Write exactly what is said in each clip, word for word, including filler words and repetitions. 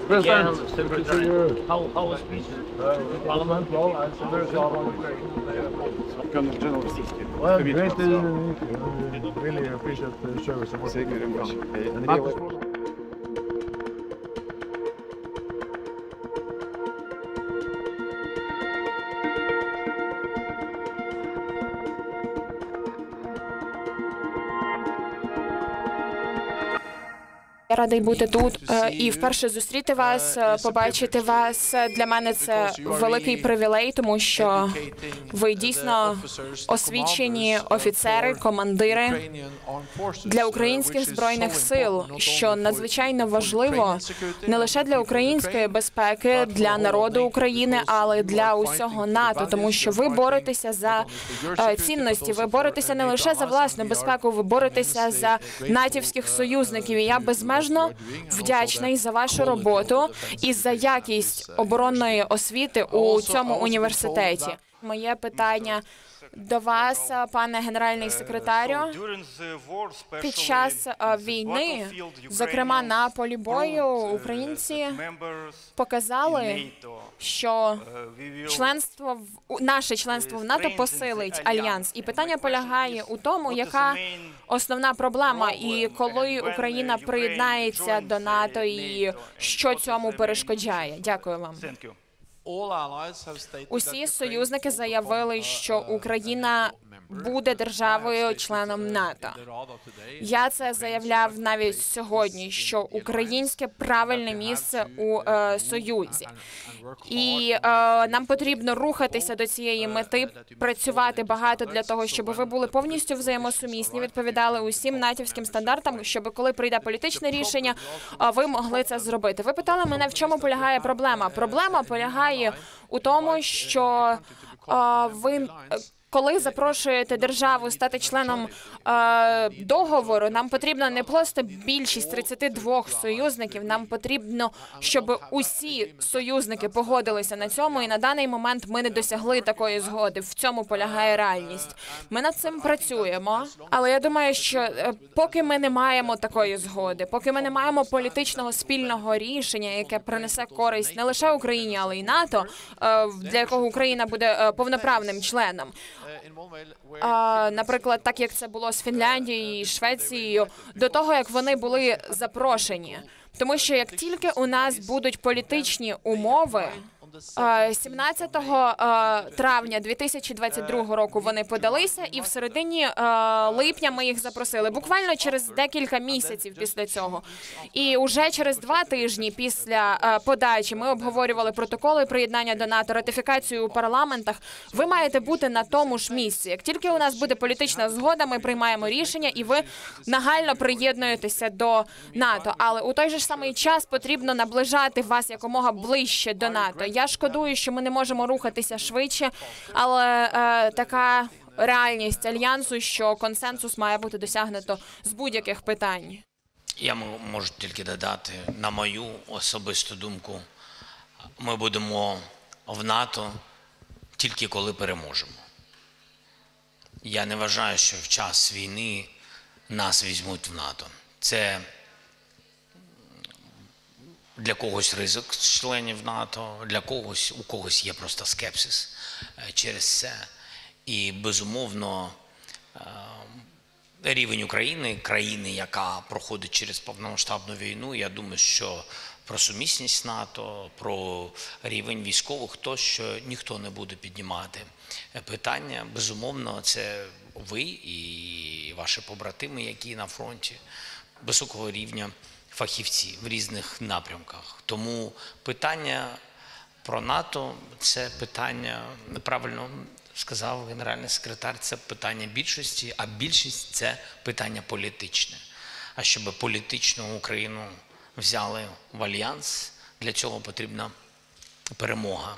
President, thank you for your how how was speech? Parliament, well, I'm very glad. Well, great to meet you. Really appreciate the service. Thank you very much. Я радий бути тут і вперше зустріти вас, побачити вас. Для мене це великий привілей, тому що ви дійсно освічені офіцери, командири для українських збройних сил, що надзвичайно важливо не лише для української безпеки, для народу України, але й для усього НАТО, тому що ви боретеся за цінності, ви боретеся не лише за власну безпеку, ви боретеся за натівських союзників. І я безмежно вдячний за вашу роботу і за якість оборонної освіти у цьому університеті. Моє питання до вас, пане генеральний секретарю. Під час війни, зокрема на полі бою, українці показали, що членство в наше членство в НАТО посилить альянс. І питання полягає у тому, яка основна проблема, і коли Україна приєднається до НАТО, і що цьому перешкоджає. Дякую вам. Усі союзники заявили, що Україна буде державою-членом НАТО. Я це заявляв навіть сьогодні, що українське правильне місце у е, Союзі. І е, нам потрібно рухатися до цієї мети, працювати багато для того, щоб ви були повністю взаємосумісні, відповідали усім натівським стандартам, щоб коли прийде політичне рішення, е, ви могли це зробити. Ви питали мене, в чому полягає проблема. Проблема полягає у тому, що е, ви... Коли запрошуєте державу стати членом е, договору, нам потрібно не просто більшість тридцяти двох союзників, нам потрібно, щоб усі союзники погодилися на цьому, і на даний момент ми не досягли такої згоди. В цьому полягає реальність. Ми над цим працюємо, але я думаю, що е, поки ми не маємо такої згоди, поки ми не маємо політичного спільного рішення, яке принесе користь не лише Україні, але й НАТО, е, для якого Україна буде е, повноправним членом, А, наприклад, так як це було з Фінляндією і Швецією, до того, як вони були запрошені. Тому що як тільки у нас будуть політичні умови, сімнадцятого травня дві тисячі двадцять другого року вони подалися, і в середині липня ми їх запросили. Буквально через декілька місяців після цього. І уже через два тижні після подачі ми обговорювали протоколи приєднання до НАТО, ратифікацію у парламентах. Ви маєте бути на тому ж місці. Як тільки у нас буде політична згода, ми приймаємо рішення, і ви нагально приєднуєтеся до НАТО. Але у той же ж самий час потрібно наближати вас якомога ближче до НАТО. Я шкодую, що ми не можемо рухатися швидше, але е, така реальність альянсу, що консенсус має бути досягнуто з будь-яких питань. Я можу тільки додати, на мою особисту думку, ми будемо в НАТО тільки коли переможемо. Я не вважаю, що в час війни нас візьмуть в НАТО. Це для когось ризик з членів НАТО, для когось, у когось є просто скепсис через це. І, безумовно, рівень України, країни, яка проходить через повномасштабну війну, я думаю, що про сумісність НАТО, про рівень військових, то, що ніхто не буде піднімати питання. Безумовно, це ви і ваші побратими, які на фронті високого рівня фахівці в різних напрямках. Тому питання про НАТО – це питання, неправильно сказав генеральний секретар, це питання більшості, а більшість – це питання політичне. А щоб політичну Україну взяли в альянс, для цього потрібна перемога.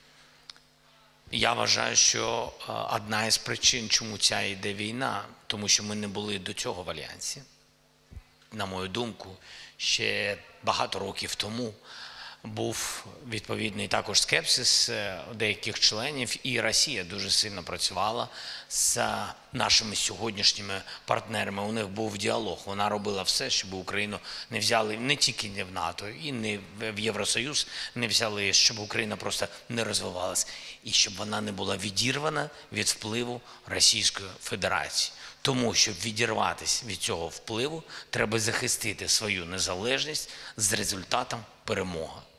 Я вважаю, що одна із причин, чому ця йде війна, тому що ми не були до цього в альянсі. На мою думку, ще багато років тому був відповідний також скепсис деяких членів, і Росія дуже сильно працювала з нашими сьогоднішніми партнерами. У них був діалог. Вона робила все, щоб Україну не взяли не тільки не в НАТО, і не в Євросоюз не взяли, щоб Україна просто не розвивалась. І щоб вона не була відірвана від впливу Російської Федерації. Тому, щоб відірватися від цього впливу, треба захистити свою незалежність з результатом перемоги.